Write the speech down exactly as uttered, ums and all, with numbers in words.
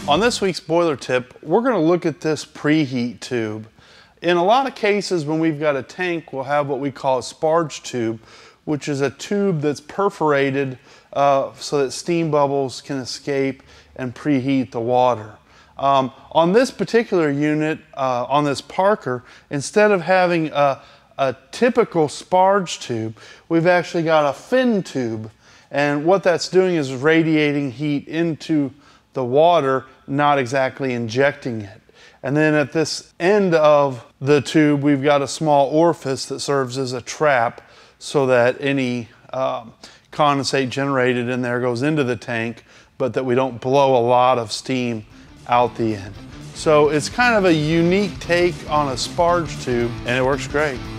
On this week's boiler tip, we're going to look at this preheat tube. In a lot of cases when we've got a tank, we'll have what we call a sparge tube, which is a tube that's perforated uh, so that steam bubbles can escape and preheat the water. Um, on this particular unit, uh, on this Parker, instead of having a, a typical sparge tube, we've actually got a fin tube. And what that's doing is radiating heat into the water, not exactly injecting it. And then at this end of the tube, we've got a small orifice that serves as a trap so that any um, condensate generated in there goes into the tank, but that we don't blow a lot of steam out the end. So it's kind of a unique take on a sparge tube, and it works great.